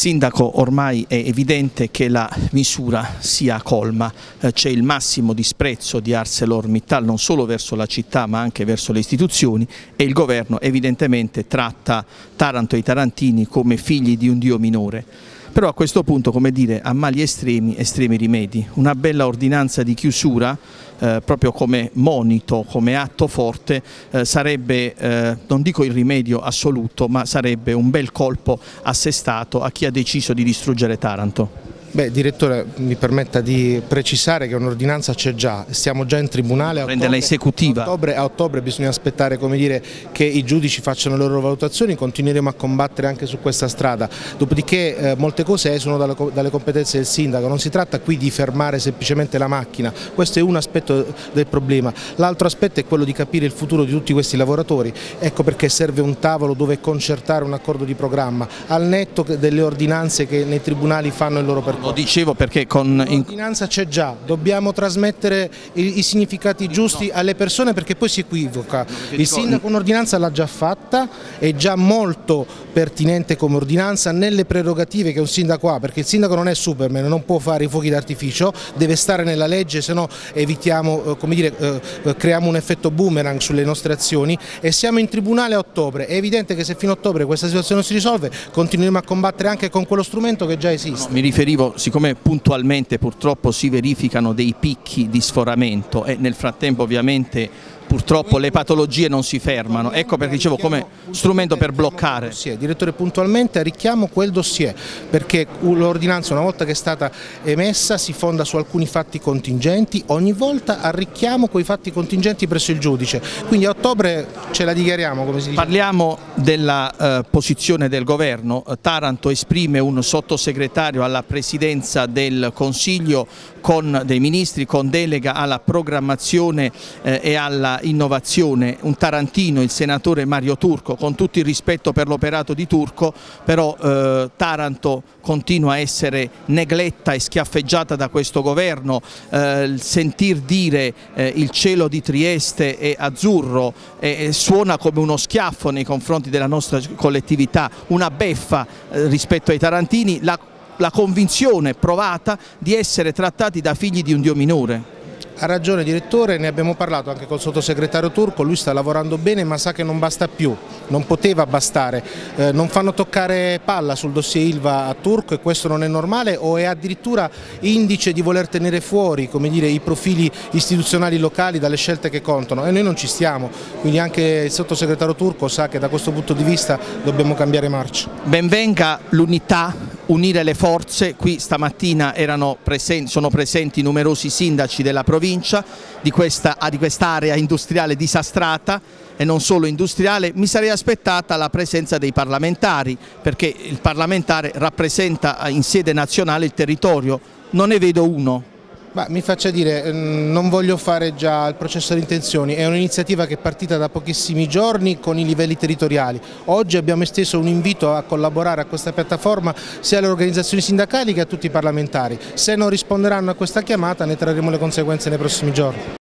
Sindaco, ormai è evidente che la misura sia colma, c'è il massimo disprezzo di ArcelorMittal non solo verso la città ma anche verso le istituzioni e il governo evidentemente tratta Taranto e i tarantini come figli di un dio minore. Però a questo punto, come dire, a mali estremi, estremi rimedi. Una bella ordinanza di chiusura, proprio come monito, come atto forte, sarebbe, non dico il rimedio assoluto, ma sarebbe un bel colpo assestato a chi ha deciso di distruggere Taranto. Beh, Direttore, mi permetta di precisare che un'ordinanza c'è già, stiamo già in tribunale. Prenderla esecutiva. A ottobre bisogna aspettare, come dire, che i giudici facciano le loro valutazioni, continueremo a combattere anche su questa strada. Dopodiché molte cose esulano dalle competenze del Sindaco, non si tratta qui di fermare semplicemente la macchina, questo è un aspetto del problema. L'altro aspetto è quello di capire il futuro di tutti questi lavoratori, ecco perché serve un tavolo dove concertare un accordo di programma, al netto delle ordinanze che nei tribunali fanno il loro percorso. Lo dicevo perché l'ordinanza c'è già, dobbiamo trasmettere i significati giusti alle persone perché poi si equivoca. Il Sindaco un'ordinanza l'ha già fatta, è già molto pertinente come ordinanza nelle prerogative che un Sindaco ha, perché il Sindaco non è Superman, non può fare i fuochi d'artificio, deve stare nella legge, se no evitiamo, come dire, creiamo un effetto boomerang sulle nostre azioni e siamo in tribunale a ottobre. È evidente che se fino a ottobre questa situazione non si risolve continueremo a combattere anche con quello strumento che già esiste. Mi riferivo, siccome puntualmente purtroppo si verificano dei picchi di sforamento e nel frattempo ovviamente purtroppo le patologie non si fermano, ecco perché dicevo come strumento per bloccare. Direttore, puntualmente arricchiamo quel dossier perché l'ordinanza una volta che è stata emessa si fonda su alcuni fatti contingenti, ogni volta arricchiamo quei fatti contingenti presso il giudice, quindi a ottobre ce la dichiariamo, come si dice. Parliamo della posizione del governo. Taranto esprime un sottosegretario alla presidenza del Consiglio dei ministri con delega alla programmazione e alla innovazione, un tarantino, il senatore Mario Turco, con tutto il rispetto per l'operato di Turco, però Taranto continua a essere negletta e schiaffeggiata da questo governo, sentir dire il cielo di Trieste è azzurro suona come uno schiaffo nei confronti della nostra collettività, una beffa rispetto ai tarantini, la convinzione provata di essere trattati da figli di un dio minore. Ha ragione Direttore, ne abbiamo parlato anche col sottosegretario Turco, lui sta lavorando bene ma sa che non basta più, non poteva bastare, non fanno toccare palla sul dossier Ilva a Turco e questo non è normale o è addirittura indice di voler tenere fuori, come dire, i profili istituzionali locali dalle scelte che contano e noi non ci stiamo, quindi anche il sottosegretario Turco sa che da questo punto di vista dobbiamo cambiare marcia. Benvenga l'unità, unire le forze, qui stamattina sono presenti numerosi sindaci della provincia di quest'area industriale disastrata e non solo industriale. Mi sarei aspettata la presenza dei parlamentari perché il parlamentare rappresenta in sede nazionale il territorio, non ne vedo uno. Ma mi faccia dire, non voglio fare già il processo di intenzioni, è un'iniziativa che è partita da pochissimi giorni con i livelli territoriali. Oggi abbiamo esteso un invito a collaborare a questa piattaforma sia alle organizzazioni sindacali che a tutti i parlamentari. Se non risponderanno a questa chiamata ne trarremo le conseguenze nei prossimi giorni.